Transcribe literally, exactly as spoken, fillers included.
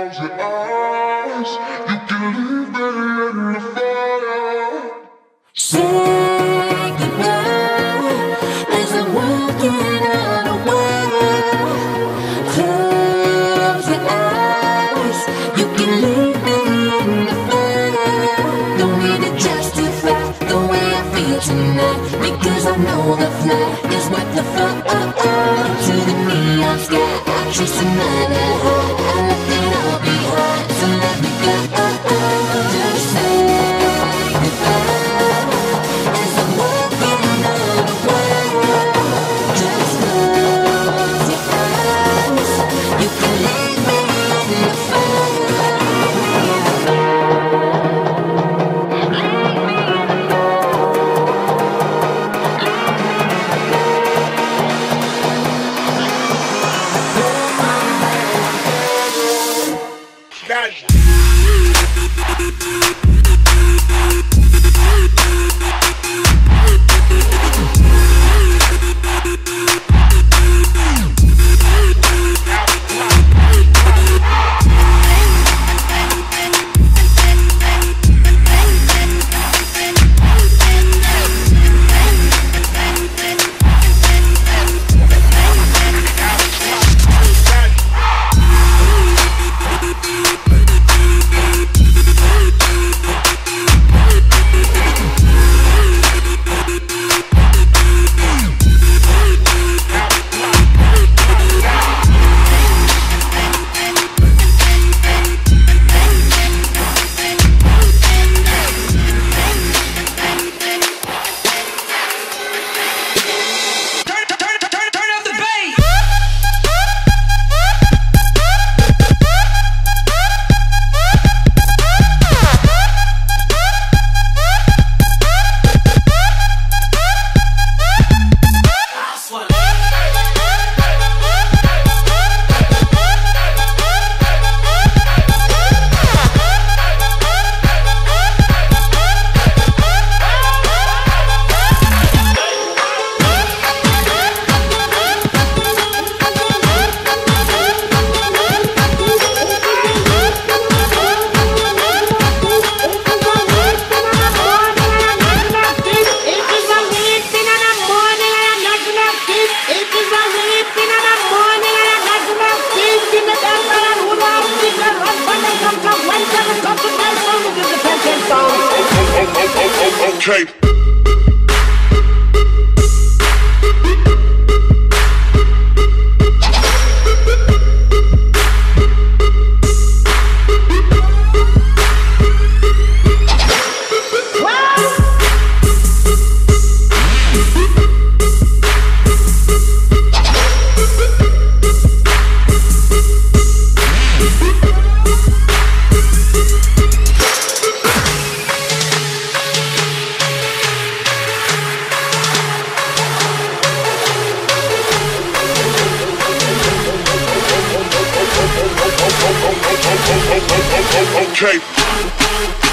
close your eyes, you can leave me in the fire. Say goodbye as I'm walking out of way. Close your eyes, you can leave me in the fire. Don't need to justify the way I feel tonight, because I know the flight is worth the fun. To the neon sky, I chase another high. I left it all behind, so let me go. Just say goodbye as I'm walking out of way. Just close your eyes, you can leave me in the fire. Okay. Okay.